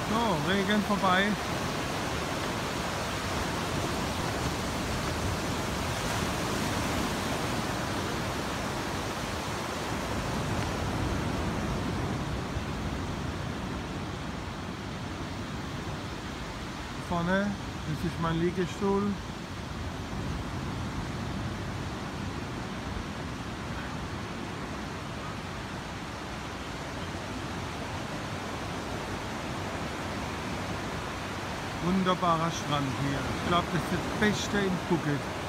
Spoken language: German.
So, Regen vorbei. Vorne, das ist mein Liegestuhl. Wunderbarer Strand hier. Ich glaube, das ist das Beste in Phuket.